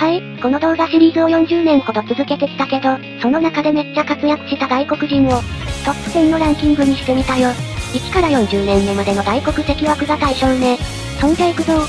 はい、この動画シリーズを40年ほど続けてきたけど、その中でめっちゃ活躍した外国人を、トップ10のランキングにしてみたよ。1から40年目までの外国籍枠が対象ね。そんじゃ行くぞ。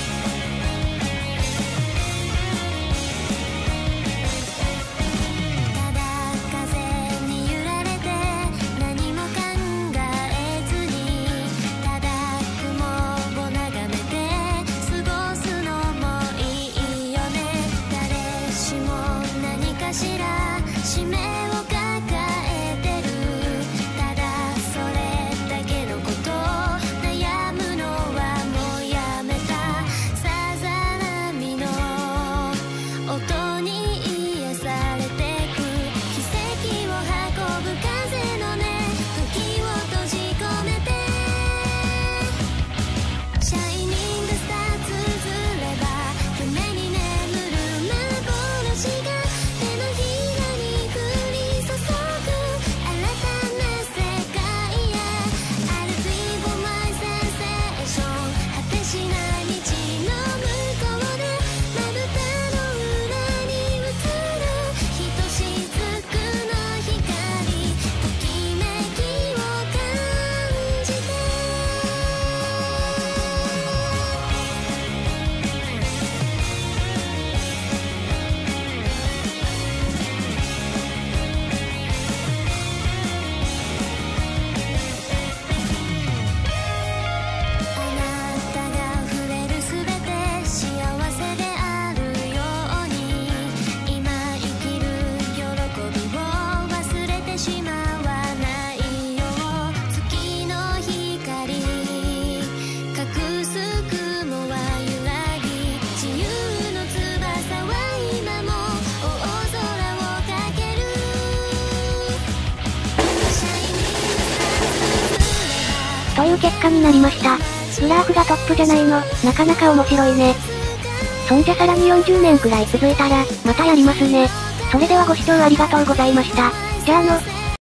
という結果になりました。グラフがトップじゃないの、なかなか面白いね。そんじゃさらに40年くらい続いたら、またやりますね。それではご視聴ありがとうございました。じゃあの。